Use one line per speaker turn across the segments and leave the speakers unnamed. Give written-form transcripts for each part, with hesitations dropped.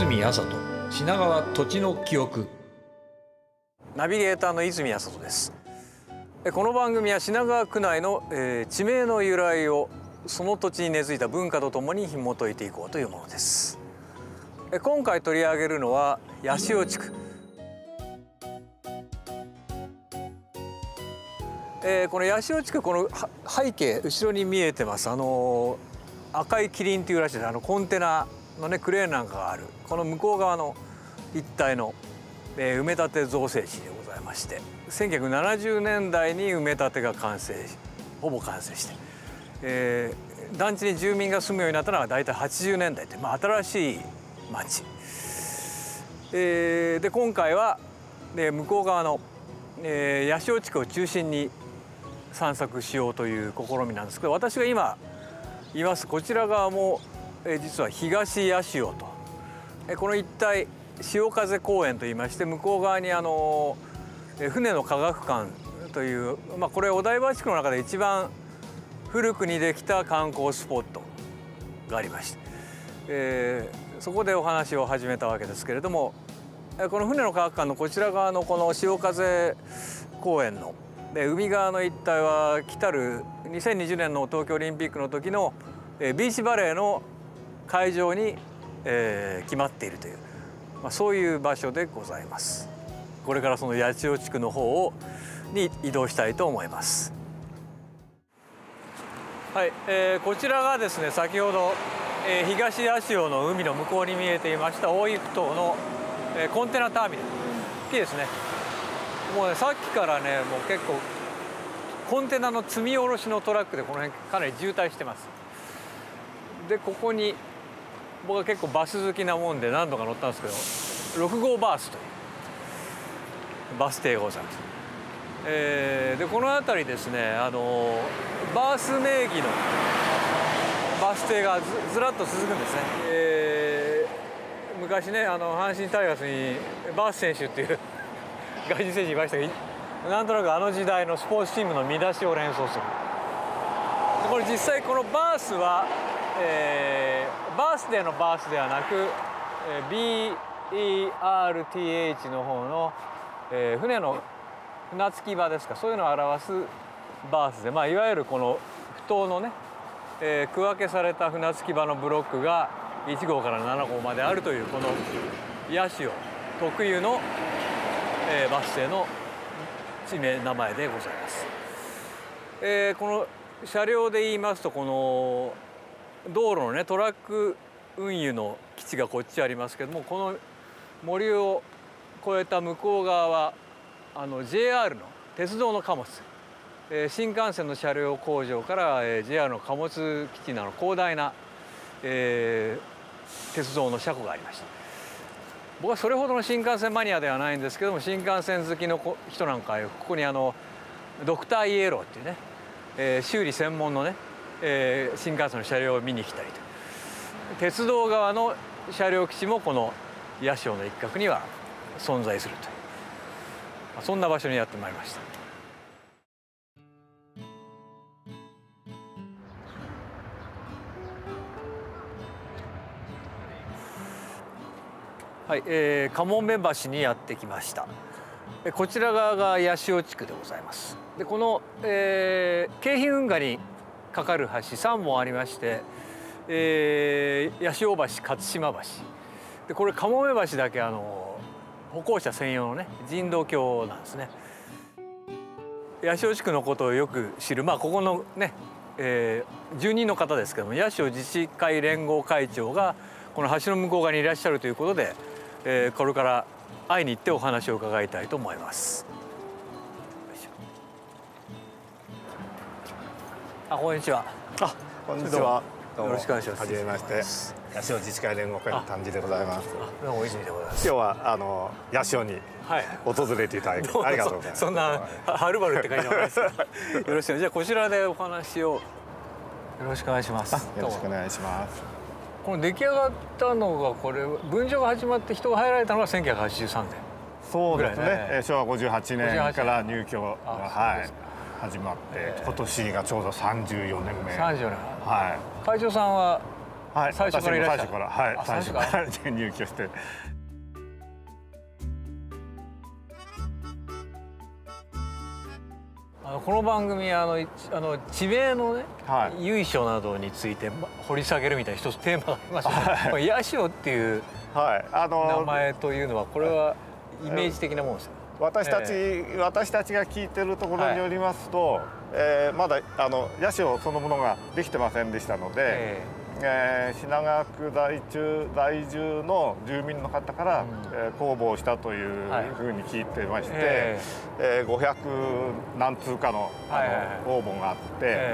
泉麻人、品川土地の記憶。ナビゲーターの泉麻人です。この番組は品川区内の、地名の由来をその土地に根付いた文化とともに紐解いていこうというものです。今回取り上げるのは八潮地区。この八潮地区、この背景後ろに見えてます赤いキリンというらしいです。コンテナのねクレーンなんかがあるこの向こう側の一帯の、埋め立て造成地でございまして、1970年代に埋め立てがほぼ完成して、団地に住民が住むようになったのは大体80年代って、新しい町、で今回は、向こう側の、八潮地区を中心に散策しようという試みなんですけど、私が今いますこちら側も、実は東八潮と、この一帯潮風公園といいまして、向こう側に船の科学館という、これお台場地区の中で一番古くにできた観光スポットがありまして、そこでお話を始めたわけですけれども、この船の科学館のこちら側のこの潮風公園の海側の一帯は来たる2020年の東京オリンピックの時のビーチバレーの会場に決まっているという、そういう場所でございます。これからその八潮地区の方に移動したいと思います。はい、こちらがですね、先ほど、東八潮の海の向こうに見えていました大井ふ頭の、コンテナターミナル。大きいですね。もうね、さっきからね、もう結構コンテナの積み下ろしのトラックでこの辺かなり渋滞してます。でここに僕は結構バス好きなもんで何度か乗ったんですけど、6号バースというバス停がございます。でこの辺りですね、バース名義のバス停がずらっと続くんですね。昔ね、阪神タイガースにバース選手っていう外人選手いましたけど、なんとなくあの時代のスポーツチームの見出しを連想する。これ実際このバースは、バースデーのバースではなく、BERTH の方の、船の船着き場ですか、そういうのを表すバースで、いわゆるこの埠頭のね、区分けされた船着き場のブロックが1号から7号まであるというこの八潮特有の、バス停の名前でございます。この車両で言いますと、この道路のねトラック運輸の基地がこっちありますけども、この森を越えた向こう側はJR の鉄道の貨物、新幹線の車両工場から、JR の貨物基地など広大な、鉄道の車庫がありました。僕はそれほどの新幹線マニアではないんですけども、新幹線好きの人なんかはここにドクターイエローっていうね、修理専門のね、新幹線の車両を見に来たりと、鉄道側の車両基地もこの八潮の一角には存在するという、そんな場所にやってまいりました。はい、かもめ橋にやってきました。こちら側が八潮地区でございます。でこの、京浜運河に架かる橋3本ありまして、八潮橋、勝島橋で、これかもめ橋だけ歩行者専用のね人道橋なんですね。八潮地区のことをよく知る、ここのね、住人の方ですけども、八潮自治会連合会長がこの橋の向こう側にいらっしゃるということで、これから会いに行ってお話を伺いたいと思います。こんにちは。
こんにちは。
よろしくお願いします。
はじめまして。八潮自治会連合会の丹治でございます。
どうも泉でございます。
今日は八潮に訪れていただき、ありがとうございます。
そんなはるばるって感じじゃないですか。よろしく。じゃあこちらでお話をよろしくお願いします。
よろしくお願いします。
この出来上がったのが、これ分譲が始まって人が入られたのが1983年。
そうですね。昭和58年から入居が始まって、今年がちょうど34年目。
34年。
はい。
会長さんは
はい、
最初からいらっしゃる。
最初から、はい、最初から入居して。
この番組地名のね、
はい、
由緒などについて掘り下げるみたいな一つテーマがありますよね。はい、八潮っていう名前というのはこれはイメージ的なものですか。
私たちが聞いてるところによりますと、まだ八潮そのものができてませんでしたので、品川区在住の住民の方から公募をしたというふうに聞いてまして、500何通かの応募があって、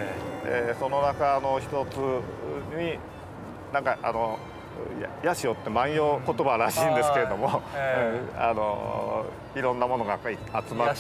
その中の一つになんか八潮って万葉言葉らしいんですけれども、いろんなものが集まって、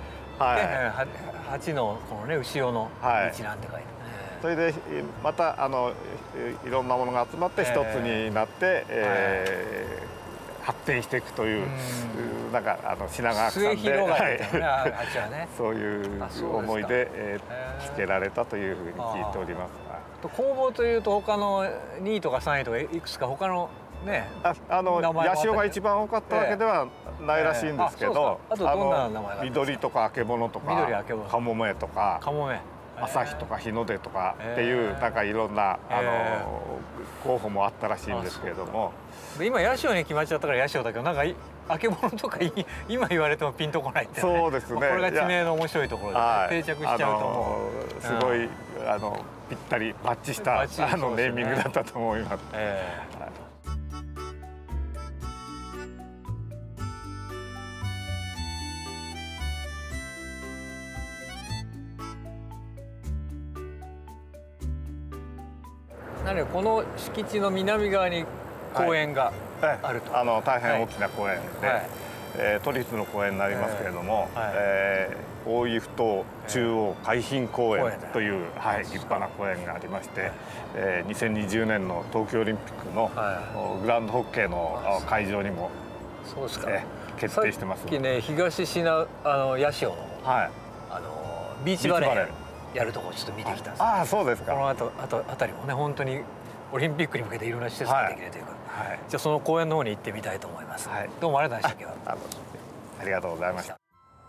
八のこのね後ろの一覧って書いて、
それでまたいろんなものが集まって一つになって、発展していくという、なんか品川区さんでそういう思いでつけられたというふうに聞いております。
工房というと他の2位とか3位とかいくつか他のね、
八潮が一番多かったわけではないらしいんですけど、
あとどんな名前が
緑とかあけぼのとかかもめとか朝日とか日の出とかっていうなんかいろんな候補もあったらしいんですけれども、
今八潮に決まっちゃったから八潮だけど、なんかあけぼのとか今言われてもピンとこないって、
そうですね。こ
れが地名の面白いところで定着しちゃうと思う。
すごいぴったりマッチしたネーミングだったと思います。
なのでこの敷地の南側に公園があると、
大変大きな公園で、都立の公園になりますけれども、大井ふ頭中央海浜公園という、立派な公園がありまして、2020年の東京オリンピックのグランドホッケーの会場にも決定してます。
さっきね、東八潮のビーチバレーやるとこちょっと見てきたんです。
ああ、そうですか。
このあたりもね、本当にオリンピックに向けていろんな施設ができるというか、じゃあその公園の方に行ってみたいと思います。どうもありがとうございました。
ありがとうございました。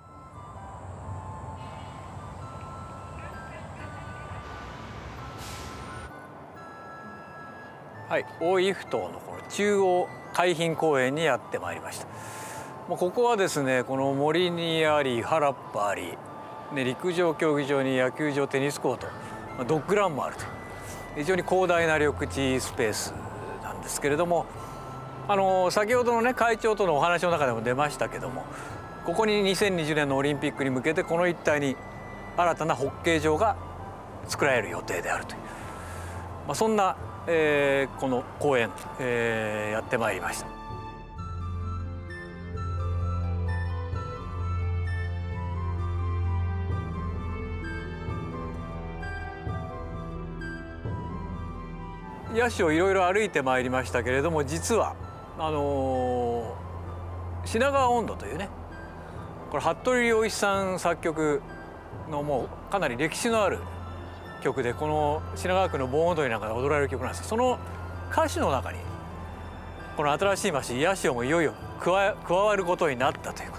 はい、大井ふ頭のこの中央海浜公園にやってまいりました。ここはですね、この森にあり原っぱあり、陸上競技場に野球場、テニスコート、ドッグランもあると、非常に広大な緑地スペースなんですけれども、先ほどのね会長とのお話の中でも出ましたけども、ここに2020年のオリンピックに向けてこの一帯に新たなホッケー場が作られる予定であるという、そんな、この公園、やってまいりました。八潮いろいろ歩いてまいりましたけれども、実は品川音頭というね、これ服部良一さん作曲のもうかなり歴史のある曲で、この品川区の盆踊りなんかで踊られる曲なんです。その歌詞の中にこの新しい橋八潮もいよいよ加わることになったということ、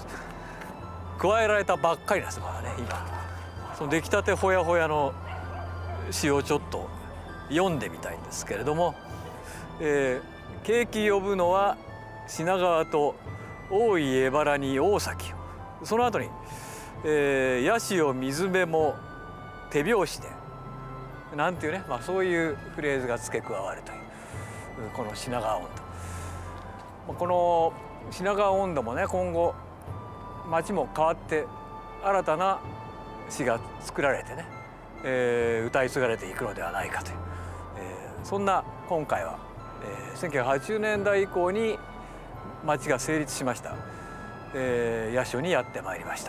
加えられたばっかりなんです。まだね、今その出来たてほやほやの詩をちょっと読んでみたいんですけれども、景気呼ぶのは品川と大井江原に大崎、その後に、八潮水辺も手拍子でなんていうね、そういうフレーズが付け加わるというこの品川音頭。この品川音頭もね、今後町も変わって新たな詩が作られてね、歌い継がれていくのではないかという、そんな今回は、1980年代以降に町が成立しました、八潮にやってまいりました。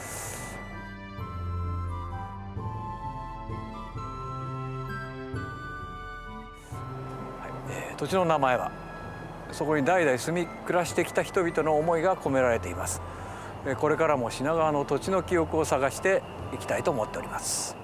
土地の名前はそこに代々住み暮らしてきた人々の思いが込められています。これからも品川の土地の記憶を探していきたいと思っております。